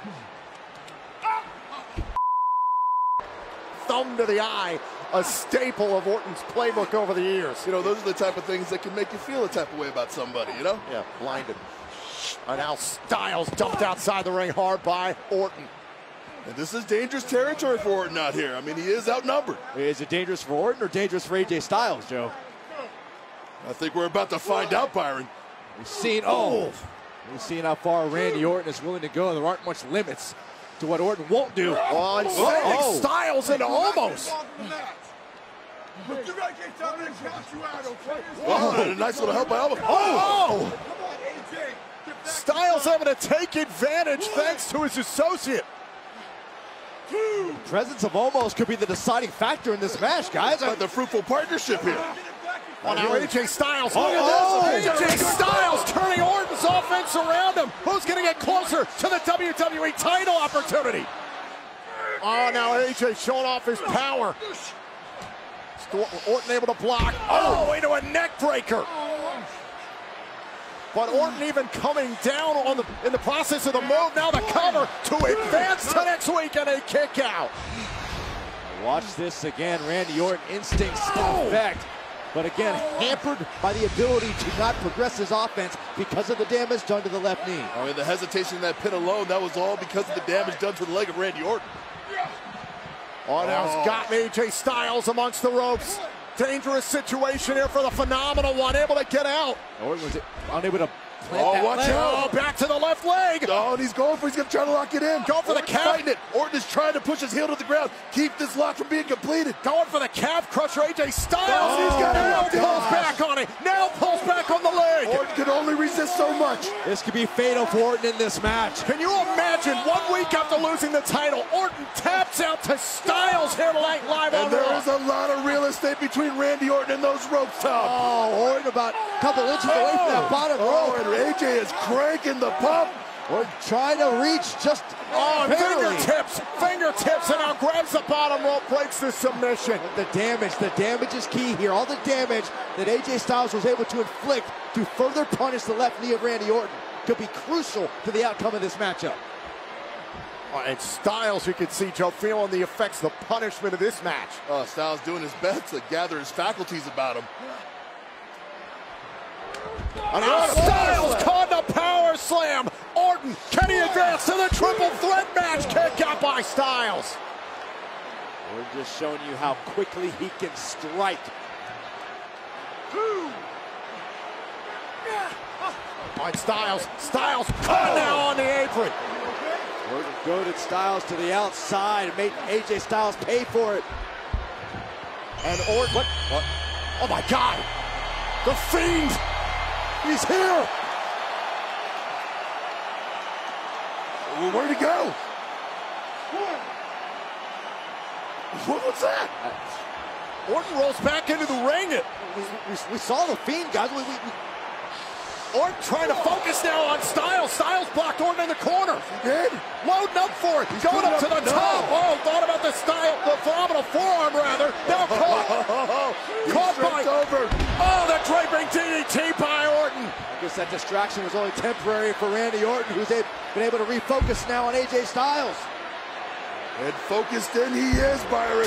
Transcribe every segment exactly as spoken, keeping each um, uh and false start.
Thumb to the eye, a staple of Orton's playbook over the years. You know, those are the type of things that can make you feel a type of way about somebody, you know? Yeah, blinded. And now Styles dumped outside the ring hard by Orton. And this is dangerous territory for Orton out here. I mean, he is outnumbered. Is it dangerous for Orton or dangerous for A J Styles, Joe? I think we're about to find out, Byron. We've seen, oh, we've seen how far Randy Orton is willing to go. There aren't much limits to what Orton won't do. Oh, and sending oh. Styles into almost. Oh, and a nice little help by Elbow. Oh! Styles having to take advantage thanks to his associate. The presence of almost could be the deciding factor in this match, guys. Like the fruitful partnership here. Oh, now A J Styles. Look at this. A J Styles turning Orton's offense around him. Who's going to get closer to the W W E title opportunity? Oh, now A J showing off his power. Orton able to block. Oh, into a neck breaker. But Orton even coming down on the in the process of the move. Now the cover to advance to next week and a kick out. Watch this again. Randy Orton instincts in effect. But again, hampered by the ability to not progress his offense because of the damage done to the left knee. I mean, the hesitation in that pin alone, that was all because of the damage done to the leg of Randy Orton. Oh, now it's got A J Styles amongst the ropes. Dangerous situation here for the phenomenal one, able to get out. Orton was unable to plant Oh, that watch leg. out. Oh, back to the left leg. Oh, and he's going for, he's going to try to lock it in. Go for the Orton's calf. fighting it. Orton is trying to push his heel to the ground. Keep this lock from being completed. Going for the calf crusher, A J Styles. Oh, He's got now gosh. pulls back on it. Now pulls back on the leg. Orton can only resist so much. This could be fatal for Orton in this match. Can you imagine one week after losing the title, Orton taps out to Styles here tonight live on And there Raw. is a lot of real estate between Randy Orton and those ropes, Tom. Oh, Orton about a couple inches away from that bottom Oh, rope. and A J is cranking the pump. Orton trying to reach just Oh, barely. fingertips, fingertips, and now grabs the bottom rope, breaks the submission. The damage, the damage is key here. All the damage that A J Styles was able to inflict to further punish the left knee of Randy Orton could be crucial to the outcome of this matchup. Oh, and Styles, you can see, Joe, feeling the effects, the punishment of this match. Oh, Styles doing his best to gather his faculties about him. And now Styles caught the power slam. Orton, can he advance to the triple threat match? Kick out by Styles. We're just showing you how quickly he can strike. All right, Styles, Styles caught now on the apron. Orton goaded Styles to the outside and made A J Styles pay for it. And Orton, what? what? Oh my God, the Fiend, he's here. Where'd he go? What was that? Orton rolls back into the ring. We, we, we saw the Fiend, guys. We, we, we... Orton trying to focus now on Styles. Styles blocked Orton in the corner. He did. Loading up for it. He's Going up going to up- the no. top. Oh, thought about the style, the phenomenal forearm rather. Now caught. He's Caught by. tripped over. Oh, the draping D D T by Orton. I guess that distraction was only temporary for Randy Orton, who's a, been able to refocus now on A J Styles. And focused in he is, Byron.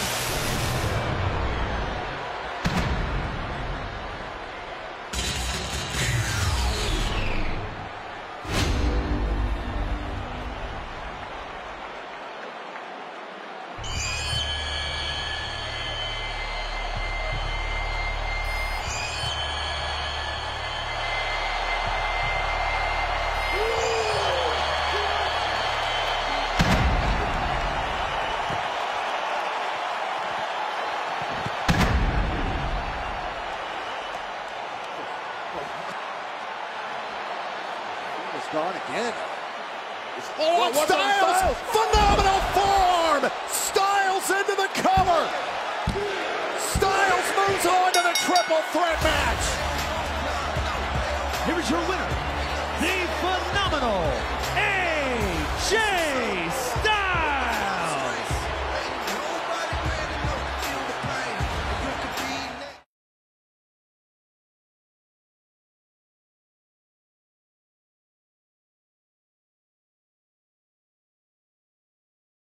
Gone again. Oh, What- what's on Styles! Styles? Phenomenal forearm! Styles into the cover! Styles moves on to the triple threat match! Here is your winner,